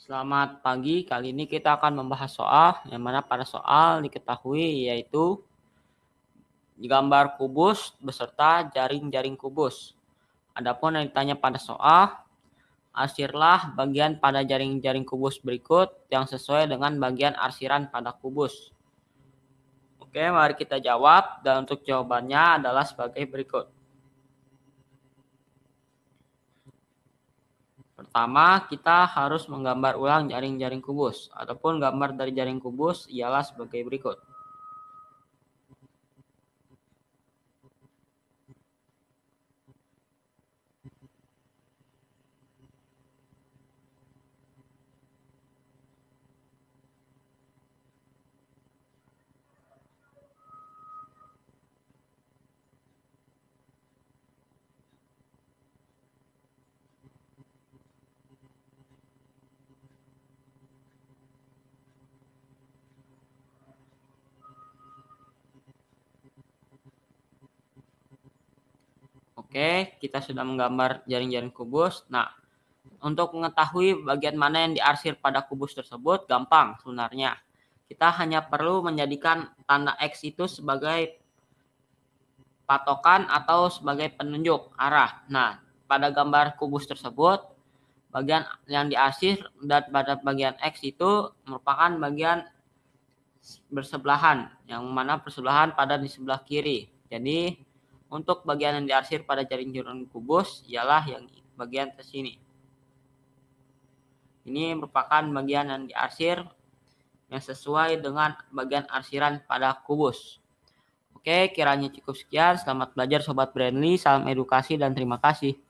Selamat pagi, kali ini kita akan membahas soal yang mana pada soal diketahui yaitu gambar kubus beserta jaring-jaring kubus. Adapun yang ditanya pada soal, arsirlah bagian pada jaring-jaring kubus berikut yang sesuai dengan bagian arsiran pada kubus. Oke, mari kita jawab dan untuk jawabannya adalah sebagai berikut. Pertama, kita harus menggambar ulang jaring-jaring kubus. Adapun gambar dari jaring kubus ialah sebagai berikut. Oke, kita sudah menggambar jaring-jaring kubus. Nah, untuk mengetahui bagian mana yang diarsir pada kubus tersebut, gampang sebenarnya. Kita hanya perlu menjadikan tanda X itu sebagai patokan atau sebagai penunjuk arah. Nah, pada gambar kubus tersebut, bagian yang diarsir dan pada bagian X itu merupakan bagian bersebelahan, yang mana bersebelahan pada di sebelah kiri. Jadi, untuk bagian yang diarsir pada jaring-jaring kubus ialah yang bagian ke sini. Ini merupakan bagian yang diarsir yang sesuai dengan bagian arsiran pada kubus. Oke, kiranya cukup sekian. Selamat belajar Sobat Brandly. Salam edukasi dan terima kasih.